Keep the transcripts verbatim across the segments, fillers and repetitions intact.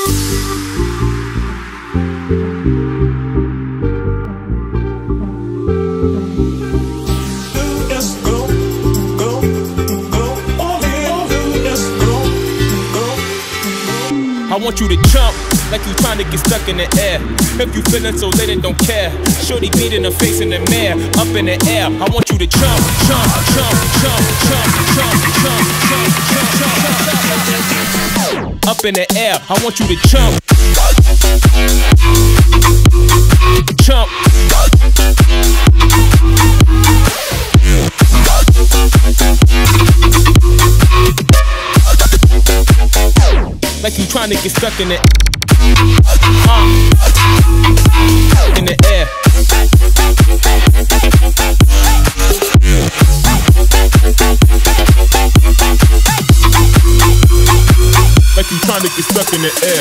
I want you to jump like you trying to get stuck in the air. If you feeling so lit and don't care, shorty beat in the face in the mirror, up in the air. I want you to jump, jump, jump, jump, jump, jump, jump, jump, jump, jump, up in the air. I want you to jump, jump. Like you trying to get stuck in it, uh, in the air. Like you trying to get stuck in the air.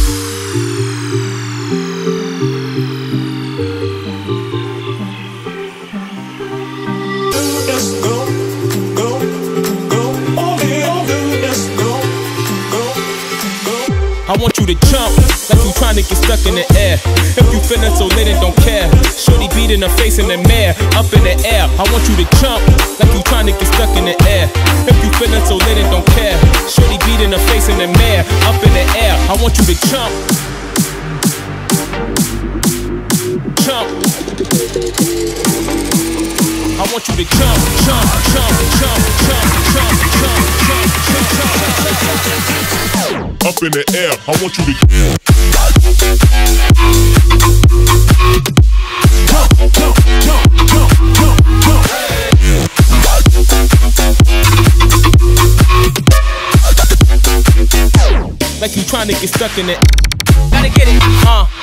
I want you to jump like you trying to get stuck in the air. If you feeling so lit and don't care, shorty beat in the face in the mirror, up in the air. I want you to jump like you trying to get stuck in the air. If you feeling so lit and don't care, shorty beat in the face in the mirror, up in the air. I want you to jump, jump. I want you to jump, jump, jump, jump, jump, jump, jump, jump, jump, jump. Up in the air, I want you to jump, jump, jump, jump, jump, jump. Like you trying to get stuck in it. Gotta get it, uh.